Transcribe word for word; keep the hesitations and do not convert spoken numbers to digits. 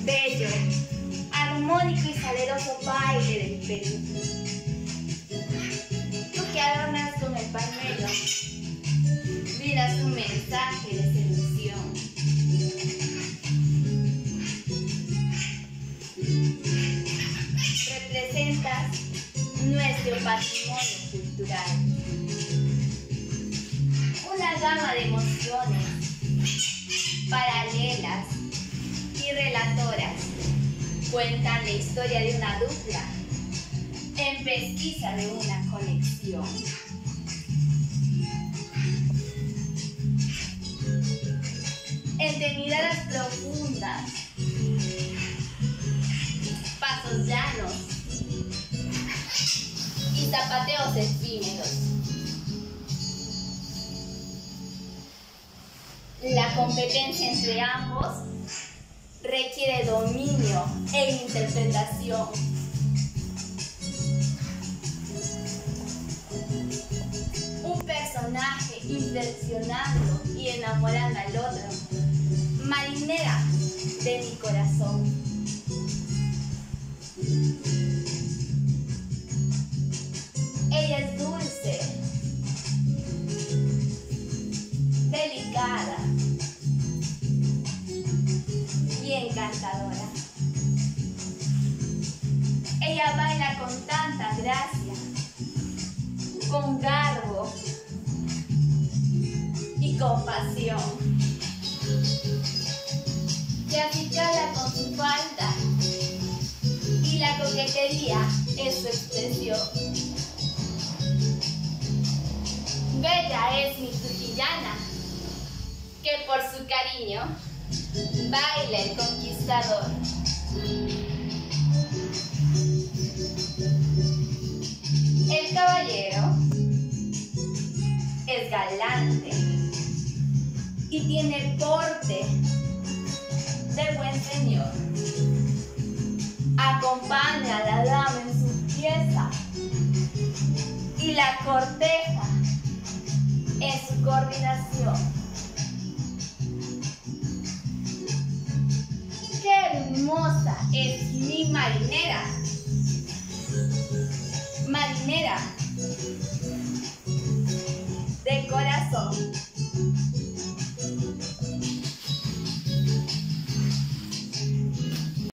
bello, armónico y saleroso baile del Perú. Tú que adornas con el pañuelo, brindas un mensaje de seducción. Representas nuestro patrimonio cultural. Una gama de emociones paralelas y relatoras cuentan la historia de una dupla en pesquisa de una conexión. Entre miradas profundas, pasos llanos y zapateos efímeros, la competencia entre ambos requiere dominio e interpretación. Un personaje impresionando y enamorando al otro, marinera de mi corazón. Ella es dulce, delicada y encantadora. Ella baila con tanta gracia, con garbo y compasión. Se acicala con su falda y la coquetería es su expresión. Bella es mi trujillana, que por su cariño baila el conquistador. El caballero es galante y tiene porte de buen señor. Acompaña a la dama en su pieza y la corteja en su coordinación. ¡Qué hermosa es mi marinera! Marinera de corazón.